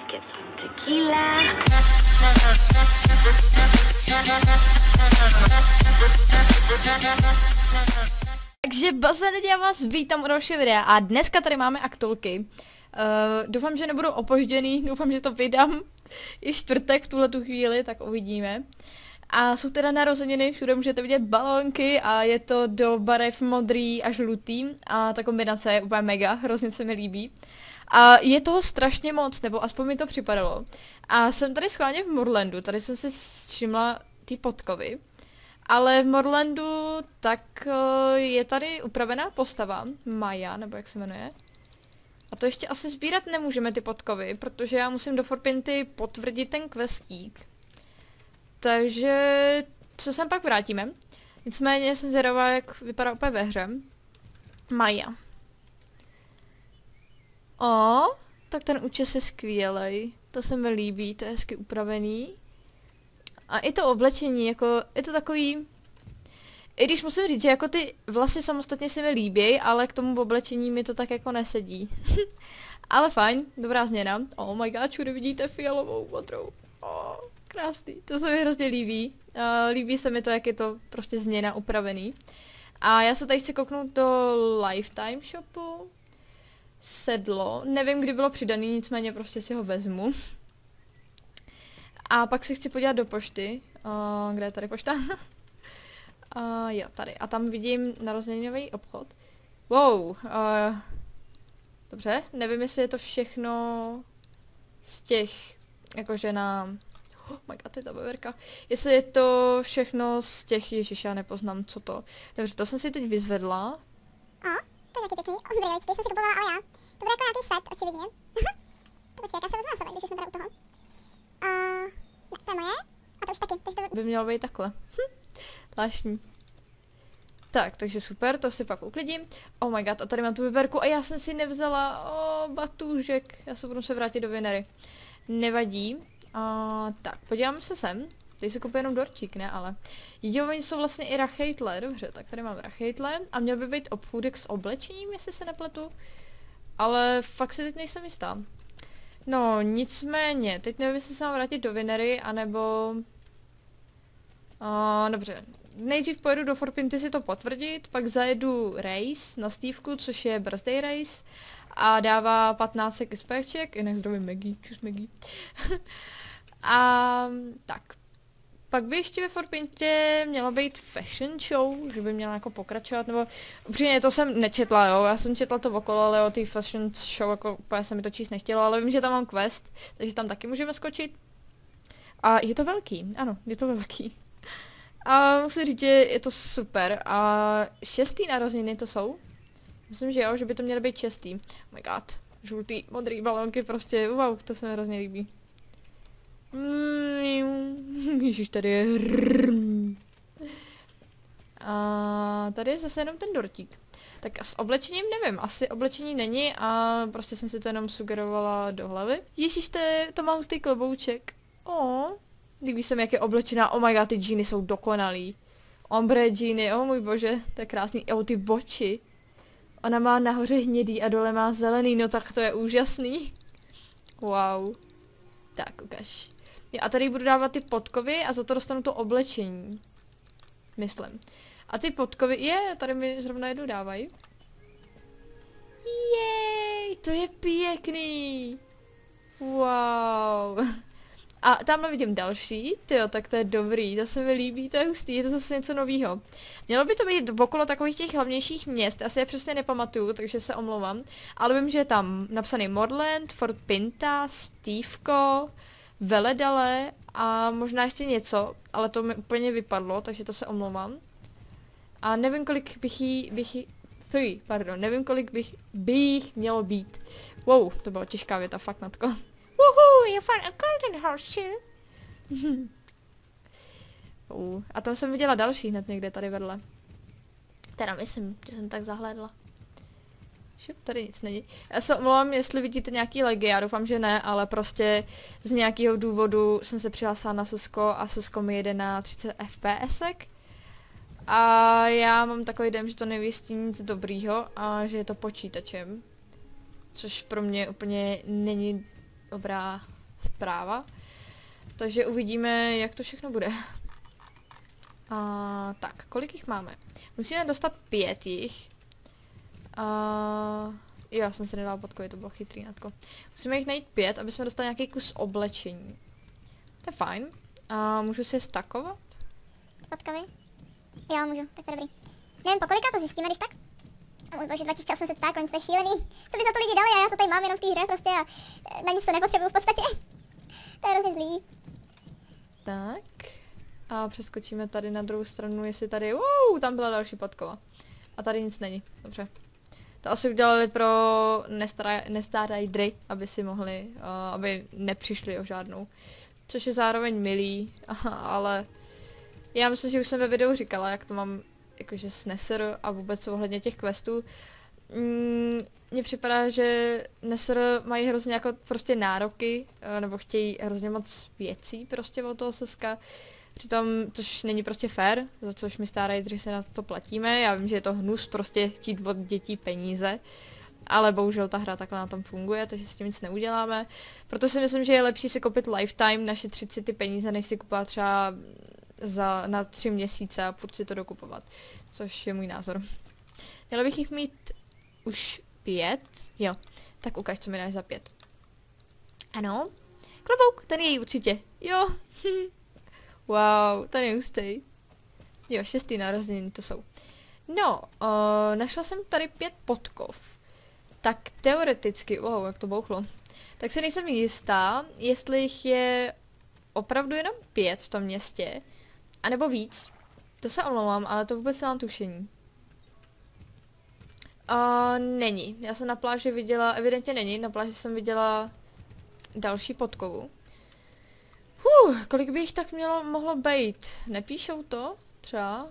get some tequila. Takže bazény, já vás vítám u dalšího videa a dneska tady máme aktulky. Doufám, že nebudou opožděný, doufám, že to vydám i čtvrtek v tuhletu chvíli, tak uvidíme. A jsou teda narozeniny, všude můžete vidět balónky a je to do barev modrý a žlutý a ta kombinace je úplně mega, hrozně se mi líbí. A je toho strašně moc, nebo aspoň mi to připadalo. A jsem tady schválně v Morlandu, tady jsem si všimla ty podkovy. Ale v Morlandu tak je tady upravená postava, Maya, nebo jak se jmenuje. A to ještě asi sbírat nemůžeme ty podkovy, protože já musím do Forpinty potvrdit ten questík. Takže co sem pak vrátíme. Nicméně jsem zvědavá, jak vypadá úplně ve hře. Maya. Tak ten účes je skvělej. To se mi líbí, to je hezky upravený. A i to oblečení, jako, je to takový... I když musím říct, že jako ty vlasy samostatně se mi líbí, ale k tomu oblečení mi to tak jako nesedí. Ale fajn, dobrá změna. Oh my god, všude vidíte fialovou, modrou. Krásný, to se mi hrozně líbí. Líbí se mi to, jak je to prostě změna upravený. A já se tady chci kouknout do Lifetime shopu. Sedlo, nevím, kdy bylo přidaný, nicméně prostě si ho vezmu. A pak si chci podívat do pošty. Kde je tady pošta? Jo, tady. A tam vidím narozeninový obchod. Wow. Dobře, nevím, jestli je to všechno z těch, jakože na... Oh my god, to je ta beverka. Jestli je to všechno z těch, ježiš, já nepoznám, co to. Dobře, to jsem si teď vyzvedla. To je taky pěkný. Brýličky jsem si kupovala, ale já. To bude jako nějaký set, očividně. To počkej, já se vezmu na sebe, když jsme teda u toho. Ne, to je moje. A to už taky, takže to... By mělo být takhle. Zvláštní. Tak, takže super, to si pak uklidím. Oh my god, a tady mám tu vyberku a já jsem si nevzala batůžek. Já se budu vrátit do Vinery. Nevadí. Tak, podíváme se sem. Tady se koupí jenom dortík, ne, ale... Jo, oni jsou vlastně i rachejtle, dobře, tak tady mám rachejtle. A měl by být obchůdek s oblečením, jestli se nepletu. Ale fakt si teď nejsem jistá. No, nicméně, teď nevím, jestli se mám vrátit do Vinery, anebo... Dobře, nejdřív pojedu do Forpinty si to potvrdit, pak zajedu race na Stevku, což je birthday race. A dává 15 XPček, jinak zdravím Maggie, čus Maggie. A tak. Pak by ještě ve Forpintě mělo být fashion show, že by měla jako pokračovat, nebo upřímně to jsem nečetla, jo, já jsem četla to okolo, ale o té fashion show jako úplně se mi to číst nechtělo, ale vím, že tam mám quest, takže tam taky můžeme skočit. A je to velký, ano, je to velký. A musím říct, že je to super. A 6. narozeniny to jsou? Myslím, že jo, že by to měly být 6. Oh my god, žlutý, modrý balónky, prostě, wow, to se mi hrozně líbí. Ježiš, tady je a tady je zase jenom ten dortík. Tak s oblečením nevím, asi oblečení není a prostě jsem si to jenom sugerovala do hlavy. Ježiš, to má hustý klobouček. Líbí se mi, jak je oblečená, oh my god, ty džíny jsou dokonalý. Ombre džíny, oh můj bože, to je krásný, ty oči. Ona má nahoře hnědý a dole má zelený, no tak to je úžasný. Wow. Tak, ukaž. Jo, a tady budu dávat ty podkovy a za to dostanu to oblečení. Myslím. A ty podkovy, tady mi zrovna jednu dávají. Jej, to je pěkný. Wow. A tamhle vidím další, tyjo, tak to je dobrý, to se mi líbí, to je hustý, je to zase něco novýho. Mělo by to být okolo takových těch hlavnějších měst, asi je přesně nepamatuju, takže se omlouvám. Ale vím, že je tam napsaný Morland, Forpinta, Stevko, Veledale a možná ještě něco, ale to mi úplně vypadlo, takže to se omlouvám. A nevím, kolik nevím, kolik bych mělo být. Wow, to byla těžká věta, fakt natko. Woohoo, you found a golden horseshoe. A tam jsem viděla další hned někde tady vedle. Teda myslím, že jsem tak zahlédla. Šup, tady nic není. Já se omlouvám, jestli vidíte nějaký legy, já doufám, že ne, ale prostě z nějakého důvodu jsem se přihlásila na Sesko a Sesko mi jede na 30 FPSek. A já mám takový dojem, že to nevěstí nic dobrýho a že je to počítačem. Což pro mě úplně není dobrá zpráva. Takže uvidíme, jak to všechno bude. Tak, kolik jich máme? Musíme dostat 5 jich. Jo, já jsem se nedala podkovit, to bylo chytrý natko. Musíme jich najít 5, aby jsme dostali nějaký kus oblečení. To je fajn. Můžu si je stakovat? Podkovy? Jo, můžu, tak to je dobrý. Nevím, po kolika to zjistíme, když tak? Můj bože, 2800 stákonic, to je šílený. Co by za to lidi dali a já to tady mám jenom v té hře prostě a na nic to nepotřebuju v podstatě. To je hrozně zlý. Tak. A přeskočíme tady na druhou stranu, jestli tady... tam byla další podkova. A tady nic není, dobře. To asi udělali pro Nestaridery, aby si mohli, aby nepřišli o žádnou. Což je zároveň milý, ale já myslím, že už jsem ve videu říkala, jak to mám jakože s Nether a vůbec ohledně těch questů. Mně připadá, že Nether mají hrozně jako prostě nároky, nebo chtějí hrozně moc věcí prostě od toho seska. Přitom, což není prostě fair, za což my Starideři se na to platíme. Já vím, že je to hnus prostě chtít od dětí peníze, ale bohužel ta hra takhle na tom funguje, takže s tím nic neuděláme. Proto si myslím, že je lepší si koupit lifetime, našetřit si ty peníze, než si kupovat třeba na 3 měsíce a furt si to dokupovat. Což je můj názor. Měla bych jich mít už 5. Jo, tak ukaž, co mi dáš za 5. Ano. Klobouk, ten je určitě. Jo. Wow, ten je hustý. Jo, 6. narozeniny to jsou. No, našla jsem tady 5 podkov. Tak teoreticky, wow, jak to bouchlo. Tak se nejsem jistá, jestli jich je opravdu jenom 5 v tom městě, anebo víc. To se omlouvám, ale to vůbec nemám tušení. Není. Já jsem na pláži viděla, evidentně není, na pláži jsem viděla další podkovu. Kolik by jich tak mohlo být? Nepíšou to? Třeba?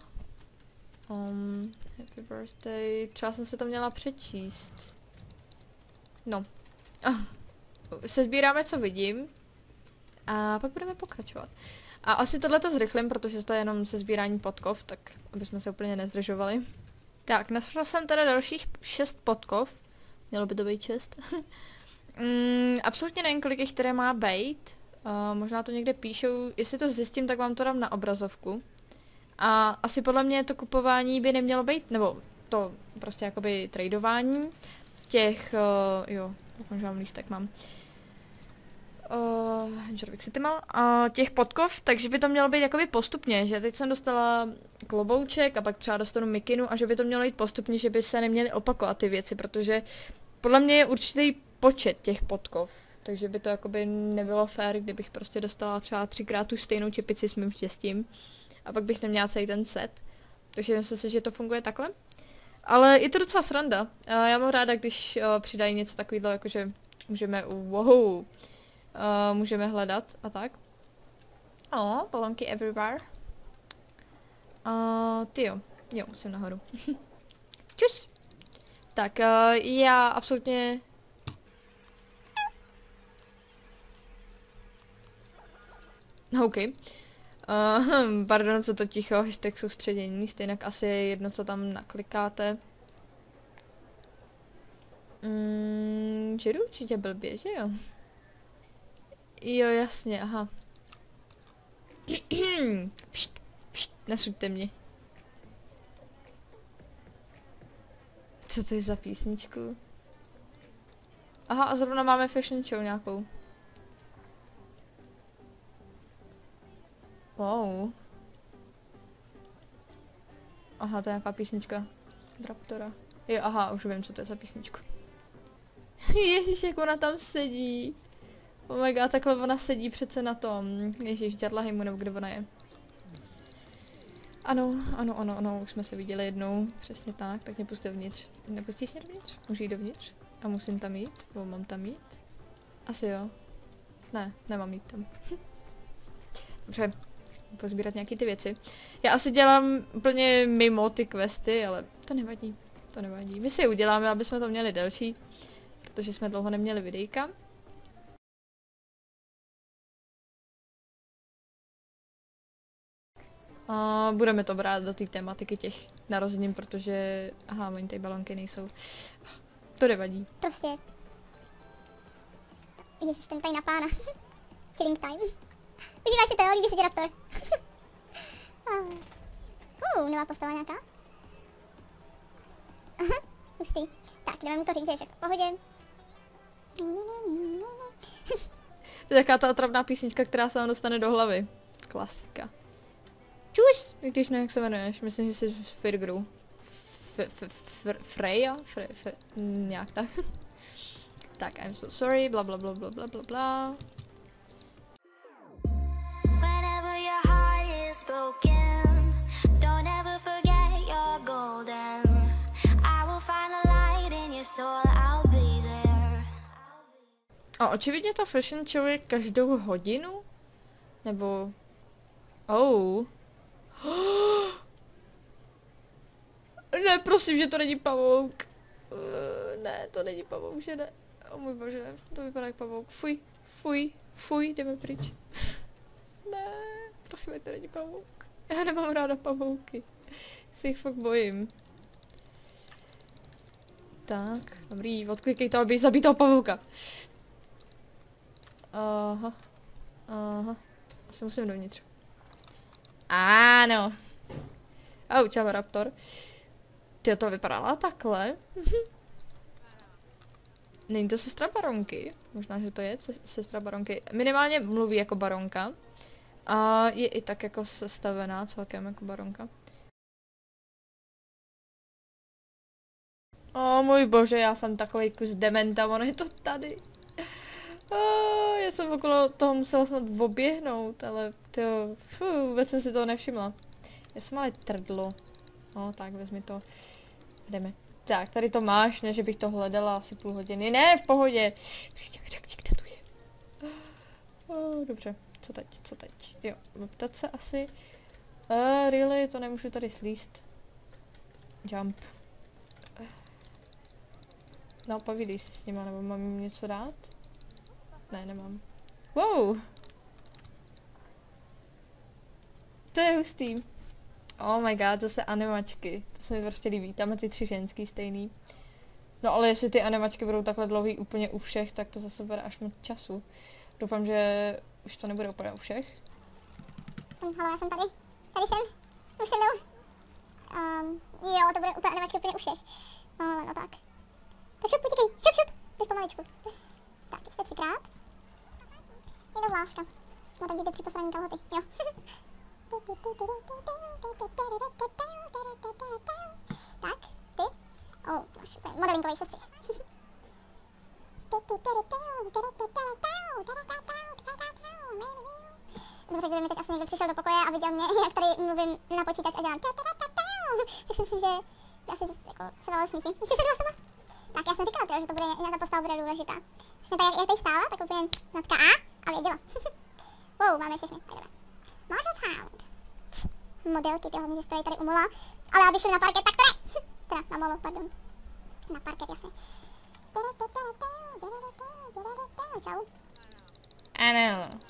Happy birthday. Třeba jsem se to měla přečíst. No. Sezbíráme, co vidím. A pak budeme pokračovat. A asi tohleto zrychlím, protože to je jenom sezbírání podkov, tak aby jsme se úplně nezdržovali. Tak, našla jsem teda dalších 6 podkov. Mělo by to být 6. Absolutně nevím, kolik jich teda má být. Možná to někde píšou, jestli to zjistím, tak vám to dám na obrazovku. A asi podle mě to kupování by nemělo být, nebo to prostě jakoby tradování těch, jo, doufám, že mám lístek, mám. Těch podkov, takže by to mělo být jakoby postupně, že teď jsem dostala klobouček a pak třeba dostanu mikinu a že by to mělo jít postupně, že by se neměly opakovat ty věci, protože podle mě je určitý počet těch podkov. Takže by to jakoby nebylo fér, kdybych prostě dostala třeba 3krát tu stejnou čepici s mým štěstím. A pak bych neměla celý ten set. Takže myslím si, že to funguje takhle. Ale je to docela sranda. Já mám ráda, když přidají něco takového, jakože můžeme, můžeme hledat a tak. Balonky everywhere. Tyjo, jo, jsem nahoru. Čus! Tak, já absolutně... OK. Pardon za to ticho, hashtag soustředění, stejnak asi je jedno, co tam naklikáte. Že jdu určitě blbě, že jo? Jo, jasně, aha. Nesuďte mě. Co to je za písničku? Aha, a zrovna máme fashion show nějakou. Wow. Aha, to je nějaká písnička. Raptora. Jo, aha, už vím, co to je za písničku. Ježíš, jak ona tam sedí. Oh my god, takhle ona sedí přece na tom. Ježíš, Džarlahejmu, nebo kde ona je. Ano, už jsme se viděli jednou. Přesně tak mě pust dovnitř. Nepustíš mě dovnitř? Můžu jít dovnitř? A musím tam jít? Nebo mám tam jít? Asi jo. Ne, nemám jít tam. Dobře. Pozbírat nějaký ty věci. Já asi dělám úplně mimo ty questy, ale to nevadí. To nevadí. My si je uděláme, aby jsme to měli delší, protože jsme dlouho neměli videjka. A budeme to brát do té tematiky těch narozenin, protože... Aha, oni tady balonky nejsou. To nevadí. Prostě. Ježiš, ten tady na pána. chilling time. Užívaj si to, jo, líbí se ti Raptor. Nová postava nějaká. Aha, hustý. Tak, jdeme mu to říct, že je všechno v pohodě. To je taková ta otravná písnička, která se vám dostane do hlavy. Klasika. Čus! I když ne, jak se jmenuješ, myslím, že jsi z Firgru. Freya? Nějak tak. Tak, I'm so sorry, bla bla bla bla bla bla bla. Whenever your heart is broken, don't ever forget you're golden. I will find the light in your soul, I'll be there. A očividně to fashion show je každou hodinu? Nebo... Oh. Ne, prosím, že to není pavouk. Ne, to není pavouk, že ne. O můj bože, to vypadá jak pavouk. Fuj, fuj, fuj, jdeme pryč. Ne, prosím, to není pavouk. Já nemám ráda pavouky. Si jich fakt bojím. Tak, dobrý, odklikej to, aby zabít toho pavouka. Aha, aha, asi musím dovnitř. Ano. Au, čau, Raptor. Ty to vypadala takhle. Není to sestra baronky? Možná, že to je sestra baronky. Minimálně mluví jako baronka. A je i tak jako sestavená celkem jako baronka. O můj bože, já jsem takový kus dementa, ono je to tady. Já jsem okolo toho musela snad oběhnout, ale to, vůbec jsem si toho nevšimla. Já jsem ale trdlo. No tak, vezmi to. Jdeme. Tak, tady to máš, ne, že bych to hledala asi půl hodiny. Ne, v pohodě. Příště mi řekni, kde tu je. Dobře, co teď, co teď? Jo, ptat se asi. Really, to nemůžu tady slíst. Jump. No, povídej si s nima, nebo mám jim něco dát? Ne, nemám. Wow! To je hustý. Oh my god, to se animačky. To se mi prostě líbí. Tam ty 3 ženský stejný. No ale jestli ty animačky budou takhle dlouhý úplně u všech, tak to zase bude až moc času. Doufám, že už to nebude úplně u všech. Halo, já jsem tady. Tady jsem. Už se mnou. Jo, to bude úplně animačky úplně u všech. No tak. Tak šup, utíkej, šup. Jdeš pomaličku. Tak, ještě 3krát. Je to láska. No tak jde při poslední kalhoty, jo. Tak, ty. Máš úplně modelinkový sestřih. Dobře, kdyby mi teď asi někdo přišel do pokoje a viděl mě, jak tady mluvím na počítač a dělám tak si myslím, že asi jako se velmi smíchím. Ještě se sama. Tak já jsem říkala, že to bude, že ta postava bude důležitá. Přesně tak, jak tady stála, tak úplně natka a věděla. Wow, máme všechny, tak jdeme. Model Pound. Modelky, ty hlavně, že stojí tady u mola. Ale aby šli na parket, tak to ne. Teda na molo, pardon. Na parket, jasně. Čau. Ano.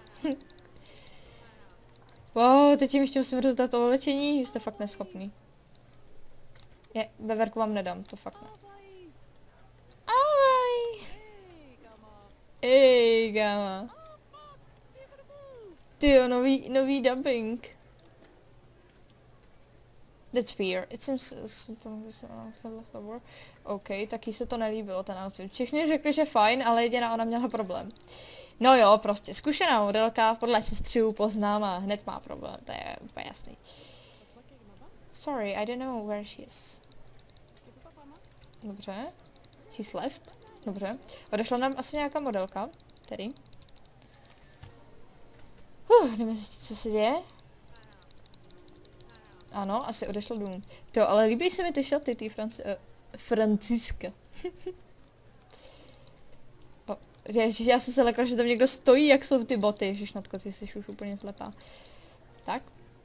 Wow, teď jim ještě musím rozdat to oblečení, jste fakt neschopný. Je, beverku vám nedám, to fakt ne. Ahoj! Ej, gáma. Tyjo, nový dubbing. That's weird. It seems... OK, taky se to nelíbilo, ten outfit. Všichni řekli, že fajn, ale jediná ona měla problém. No jo, prostě zkušená modelka podle sestřiů poznám a hned má problém, to je úplně jasný. Sorry, I don't know where she is. Dobře. She's left. Dobře. Odešla nám asi nějaká modelka, tedy. Jdeme zjistit, co se děje. Ano, asi odešla domů. To, ale líbí se mi ty šaty, ty Franciska. Ježiš, já jsem se lekla, že tam někdo stojí, jak jsou ty boty. Ježiš, Natko, ty jsi už úplně slepá. Tak.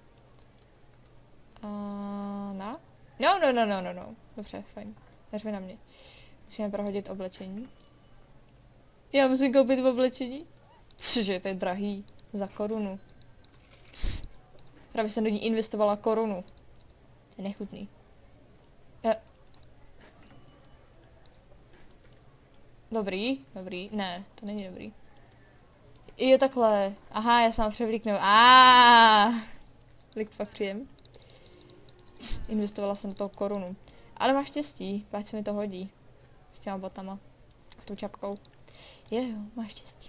No. No. Dobře, fajn. Neřmi na mě. Musíme prohodit oblečení. Já musím koupit oblečení? Cože, to je drahý. Za korunu. Právě jsem do ní investovala korunu. To je nechutný. Dobrý. Ne, to není dobrý. Jo, takhle. Aha, já se mám převlíknout. Klik fakt příjem. Investovala jsem do toho korunu. Ale máš štěstí, páč se mi to hodí. S těma botama. S tou čapkou. Jo, máš štěstí.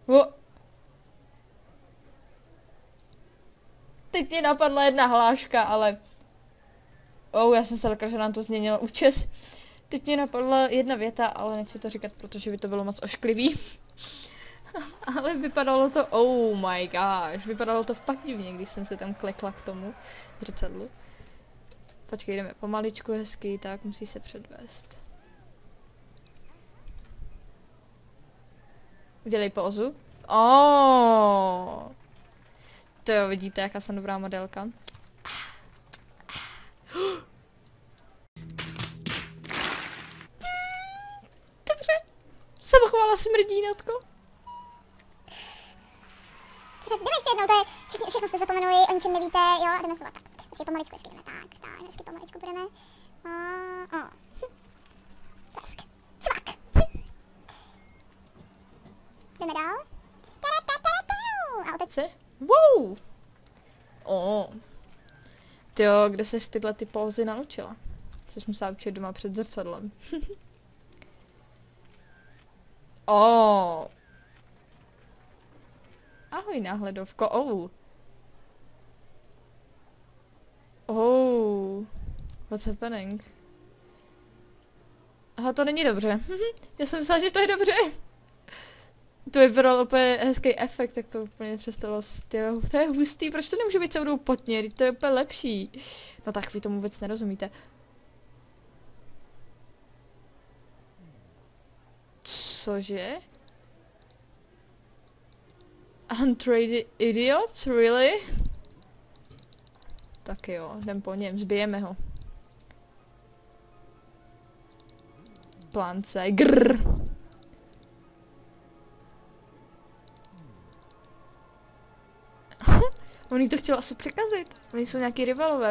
Teď mě napadla jedna hláška, ale... já jsem se lekla, že nám to změnilo účes. Teď mě napadla jedna věta, ale nechci to říkat, protože by to bylo moc ošklivý. Ale vypadalo to, oh my gosh, vypadalo to fakt divně, když jsem se tam klekla k tomu zrcadlu. Počkej, jdeme pomaličku hezky, tak musí se předvést. Udělej pózu. To jo, vidíte, jaká jsem dobrá modelka. Dobře. Samochvála smrdínatko. Jdeme ještě jednou, to je, všechno jste zapomenuli, o ničem nevíte, jo, a jdeme znova tak. Počkej, pomaličku hezky jdeme, tak, hezky pomaličku budeme. Plesk. Cvak. Jdeme dál. A teď se? Wow! Tyjo, kde ses tyhle ty pózy naučila? Co jsi musela učit doma před zrcadlem? Ahoj náhledovko, what's happening? Aha, to není dobře. Já jsem myslela, že to je dobře. To vypadalo úplně hezký efekt, tak to úplně přestalo, to je hustý, proč to nemůže být celou dobu potně, to je úplně lepší. No tak vy tomu vůbec nerozumíte. Cože? Untraded idiot? Really? Tak jo, jdem po něm, zbijeme ho. Plánce, grrr. On jí to chtěl asi překazit. Oni jsou nějaký rivalové.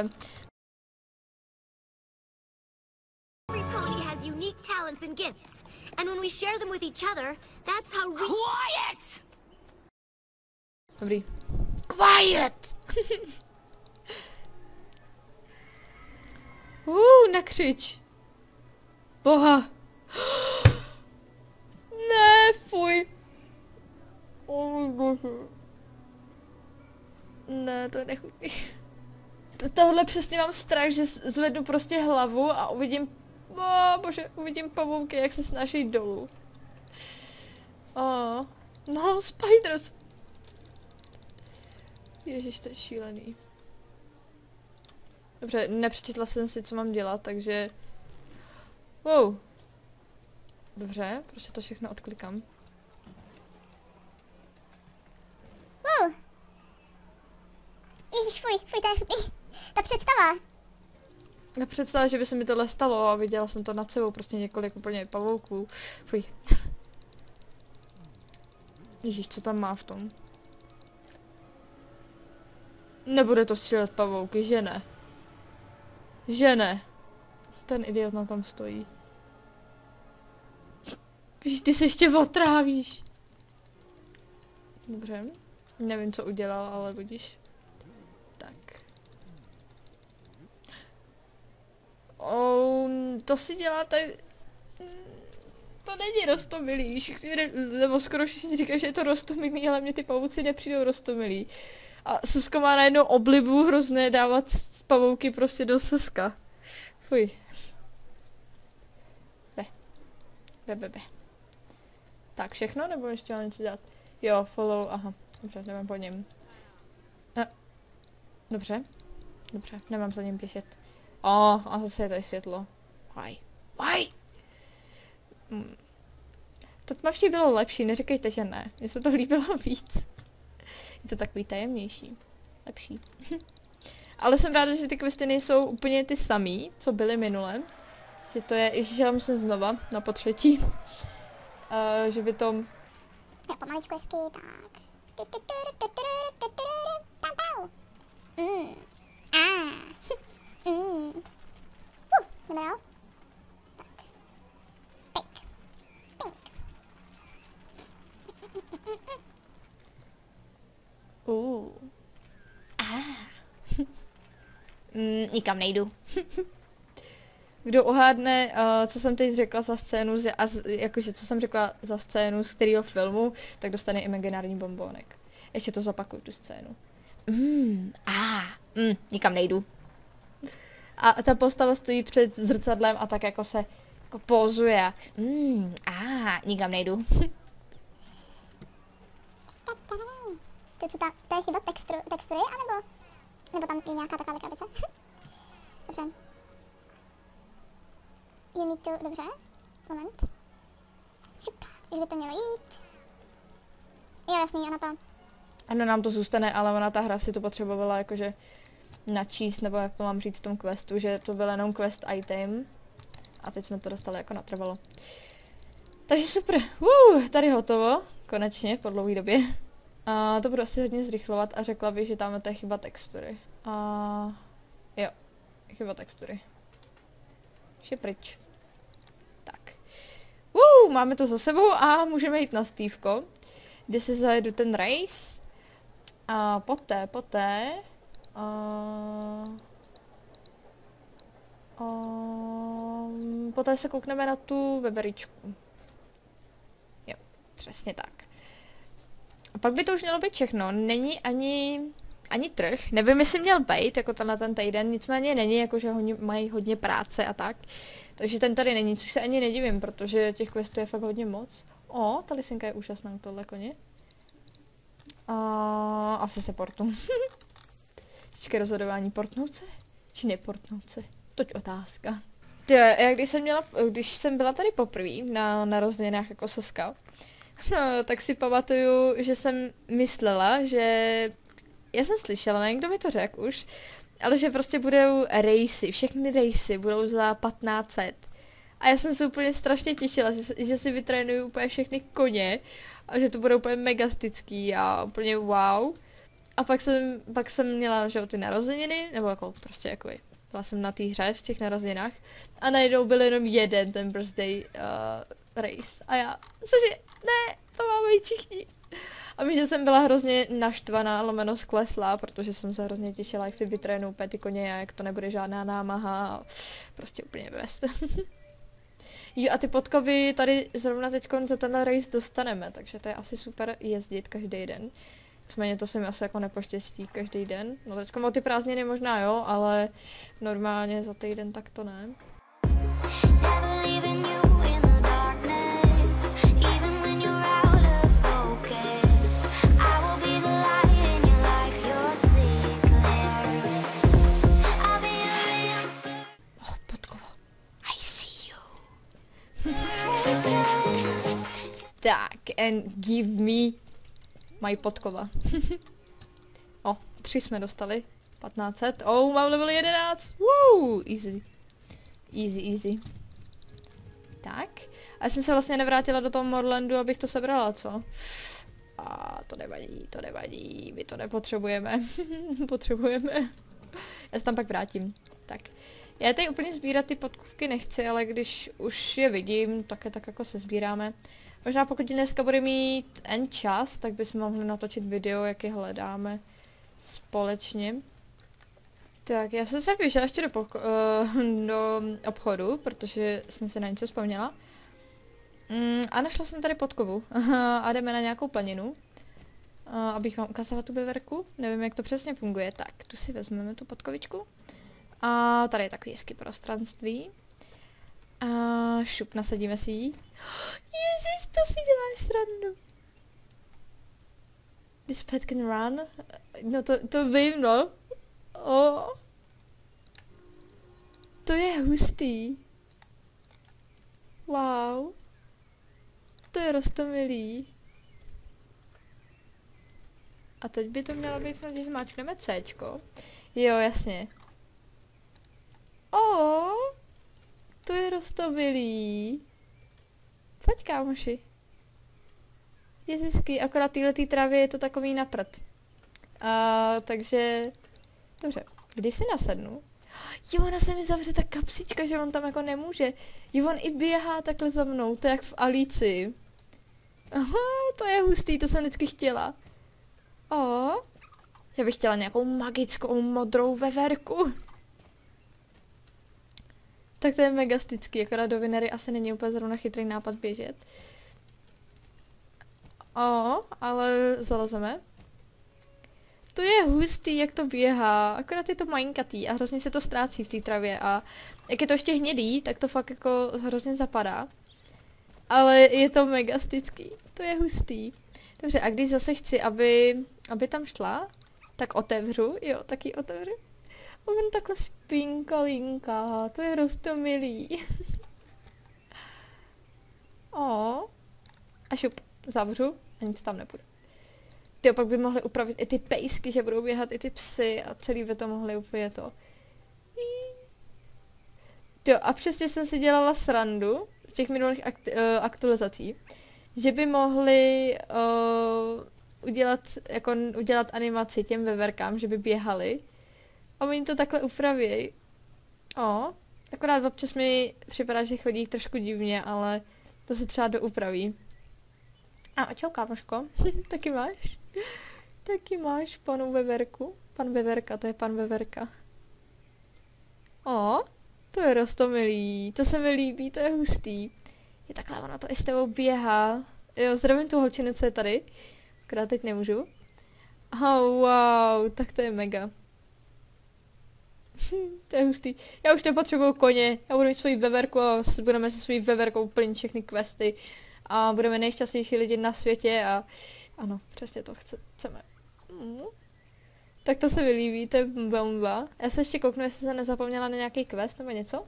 Every pony has unique talents and gifts, and when we share them with each other, that's how we... Quiet! Dobrý. Quiet! Nekřič. Boha. Ne, fuj. Ne, to je nechutný. Tohle přesně mám strach, že zvednu prostě hlavu a uvidím... bože, uvidím pavouky, jak se snášejí dolů. No, spiders. Ježiš, to je šílený. Dobře, nepřečetla jsem si, co mám dělat, takže... Wow. Dobře, prostě to všechno odklikám. Wow. Ježiš, fuj, to je chutný. Ta představa. Já představa, že by se mi tohle stalo a viděla jsem to nad sebou, prostě několik úplně pavouků. Fuj. Ježíš, co tam má v tom? Nebude to střílet pavouky, že ne? Že ne. Ten idiot na tom stojí. Víš, ty se ještě otrávíš. Dobře. Nevím, co udělal, ale budíš. Tak. To si děláte... To není roztomilý, nebo skoro všichni říkají, že je to roztomilý, ale mě ty pavouci nepřijdou roztomilý. A Susko má najednou oblibu hrozné dávat pavouky prostě do Suska. Fuj. Be. Tak, všechno, nebo ještě mám něco dělat? Jo, follow, aha. Dobře, jdeme po něm. Dobře, nemám za ním běžet. A zase je tady světlo. Why? To tmavší bylo lepší, neříkejte, že ne. Mně se to líbilo víc. Je to takový tajemnější. Lepší. Ale jsem ráda, že ty questy nejsou úplně ty samý, co byly minule. Že to je, ježiš, já musím znova, na potřetí. Že by to... Já pomaličku hezky, tak. Jdeme dál. Tak. Pink. Nikam nejdu. Kdo uhádne, co jsem teď řekla za scénu, jakože co jsem řekla za scénu z kterého filmu, tak dostane imaginární bonbónek. Ještě to zopakuju, tu scénu. Nikam nejdu. A ta postava stojí před zrcadlem a tak jako se jako pózuje. Nikam nejdu. To je chyba textury, nebo tam je nějaká taková krabice? Dobře. You need to, dobře. Moment. Šup, už by to mělo jít. Jo, jasný, ona to. Ano, nám to zůstane, ale ona ta hra si to potřebovala jakože načíst, nebo jak to mám říct v tom questu, že to byl jenom quest item. A teď jsme to dostali jako natrvalo. Takže super. Tady hotovo. Konečně, po dlouhé době. A to budu asi hodně zrychlovat a řekla bych, že tam to je chyba textury. Jo, chyba textury. Vše pryč. Tak. Máme to za sebou a můžeme jít na Steveko, kde si zajedu ten race. A poté se koukneme na tu weberičku. Jo, přesně tak. A pak by to už mělo být všechno. Není ani trh. Nevím, jestli měl být, jako ten týden, nicméně není, jakože mají hodně práce a tak. Takže ten tady není, což se ani nedivím, protože těch questů je fakt hodně moc. Ta lisinka je úžasná, tohle koně. Asi se portnu. Těžké rozhodování, portnout se? Či neportnout se? Toť otázka. Když jsem byla tady poprvé na narozeninách jako Soska, tak si pamatuju, že jsem myslela, že... Já jsem slyšela, nevím, kdo mi to řekl už, ale že prostě budou rejsy, všechny rejsy budou za 1500. A já jsem se úplně strašně těšila, že si vytrénuju úplně všechny koně a že to budou úplně megastický a úplně wow. A pak jsem měla, že ty narozeniny, nebo jako prostě jako byla jsem na té hře v těch narozeninách a najednou byl jenom jeden ten birthday race. A já, cože, ne, to máme jít všichni. A že jsem byla hrozně naštvaná, lomeno skleslá, protože jsem se hrozně těšila, jak si vytrénu úplně ty koně a jak to nebude žádná námaha a prostě úplně best. Jo, a ty podkovy tady zrovna teď za tenhle race dostaneme, takže to je asi super jezdit každý den. Nicméně to se mi asi jako nepoštěstí každý den. No teďko o ty prázdniny možná jo, ale normálně za týden tak to ne. Tak, and give me my podkova. 3 jsme dostali. 1500. Mám level 11. Woo, easy. Easy. Tak. A já jsem se vlastně nevrátila do toho Morlandu, abych to sebrala, co? To nevadí. My to nepotřebujeme. Potřebujeme. Já se tam pak vrátím. Tak. Já tady úplně sbírat ty podkovky nechci, ale když už je vidím, tak je tak jako se sbíráme. Možná pokud dneska bude mít čas, tak bychom mohli natočit video, jak je hledáme společně. Tak, já jsem se vyšla ještě do obchodu, protože jsem se na něco vzpomněla. A našla jsem tady podkovu. A jdeme na nějakou planinu. Abych vám ukázala tu beverku. Nevím, jak to přesně funguje. Tak, tu si vezmeme tu podkovičku. A tady je takový hezký prostranství. A šup, nasadíme si ji. Ježiš, to si děláš srandu. This pet can run. No to vím, no. To je hustý. Wow. To je roztomilý. A teď by to mělo být snad, že zmáčkneme Cčko. Jo, jasně. To je roztomilý. Pojď, kámoši. Ježišky, akorát týhletý trávě je to takový na prd. Takže... Dobře, když si nasednu... Jo, ona se mi zavře ta kapsička, že on tam jako nemůže. Jo, on i běhá takhle za mnou, to je jak v Alici. Aha, to je hustý, to jsem vždycky chtěla. Já bych chtěla nějakou magickou modrou veverku. Tak to je megastický, akorát do Vinery asi není úplně zrovna chytrý nápad běžet. Ale zalezeme. To je hustý, jak to běhá, akorát je to malinkatý a hrozně se to ztrácí v té travě a jak je to ještě hnědý, tak to fakt jako hrozně zapadá. Ale je to megastický, to je hustý. Dobře, a když zase chci, aby tam šla, tak otevřu, jo, tak ji otevřu. On takhle spinkalinka, to je roztomilý. A šup, zavřu a nic tam nebude. Ty pak by mohli upravit i ty pejsky, že budou běhat i ty psy a celý by to mohli úplně to. Jo, a přesně jsem si dělala srandu v těch minulých aktualizací, že by mohli udělat animaci těm veverkám, že by běhali. A oni to takhle upravějí. Akorát občas mi připadá, že chodí trošku divně, ale to se třeba doupraví. A čau, kámoško, taky máš? Taky máš panu veverku? Pan veverka, to je pan veverka. To je roztomilý, to se mi líbí, to je hustý. Je takhle, ona to i s tebou běhá. Jo, zdravím tu holčinu, co je tady. Akorát teď nemůžu. Wow, tak to je mega. To je hustý. Já už nepotřebuju koně, já budu mít svoji veverku a budeme se svojí veverkou plnit všechny questy. A budeme nejšťastnější lidi na světě a ano, přesně to chceme. Tak to se mi líbí, to je bomba. Já se ještě kouknu, jestli se nezapomněla na nějaký quest nebo něco.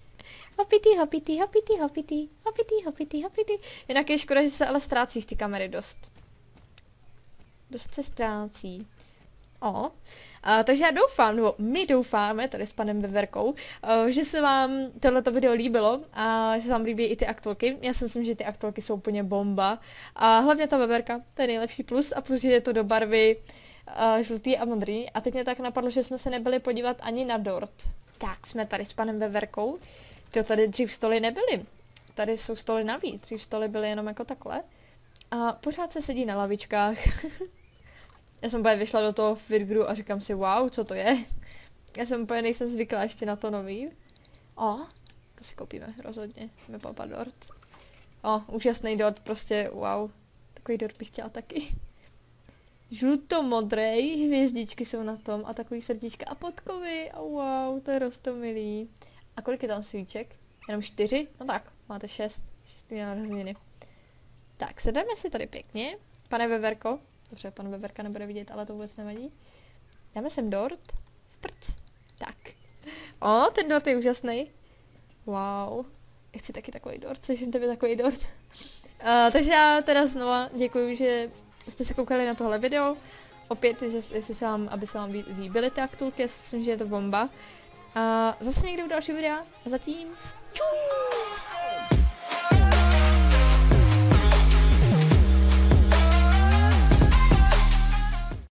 Hopity. Jinak je škoda, že se ale ztrácí z té kamery dost. Dost se ztrácí. Takže já doufám, nebo my doufáme, tady s panem Veverkou, že se vám tohleto video líbilo a že se vám líbí i ty aktuálky. Já si myslím, že ty aktuálky jsou úplně bomba. A hlavně ta Veverka, to je nejlepší plus a plus, že je to do barvy žlutý a modrý. A teď mě tak napadlo, že jsme se nebyli podívat ani na dort. Tak, jsme tady s panem Veverkou. Tady dřív stoly nebyly. Tady jsou stoly navíc, dřív stoly byly jenom jako takhle. A pořád se sedí na lavičkách. Já jsem úplně vyšla do toho Firgru a říkám si, wow, co to je? Já jsem úplně nejsem zvyklá ještě na to nový. To si koupíme rozhodně, jdeme papa dort. Úžasný dort, prostě wow, takový dort bych chtěla taky. Žluto-modrej, hvězdičky jsou na tom a takový srdíčka a podkovy a wow, to je roztomilý. A kolik je tam svíček? Jenom 4? No tak, máte 6 narozeniny. Tak, sedeme si tady pěkně, pane Veverko. Dobře, pan Veverka nebude vidět, ale to vůbec nevadí. Dáme sem dort. Prc. Tak. Ten dort je úžasný. Wow. Já chci taky takový dort, což je tebe takový dort. Takže já teda znova děkuji, že jste se koukali na tohle video. Opět, aby se vám líbily ty aktulky, já si myslím, že je to bomba. A zase někdy u dalšího videa. A zatím. Čau!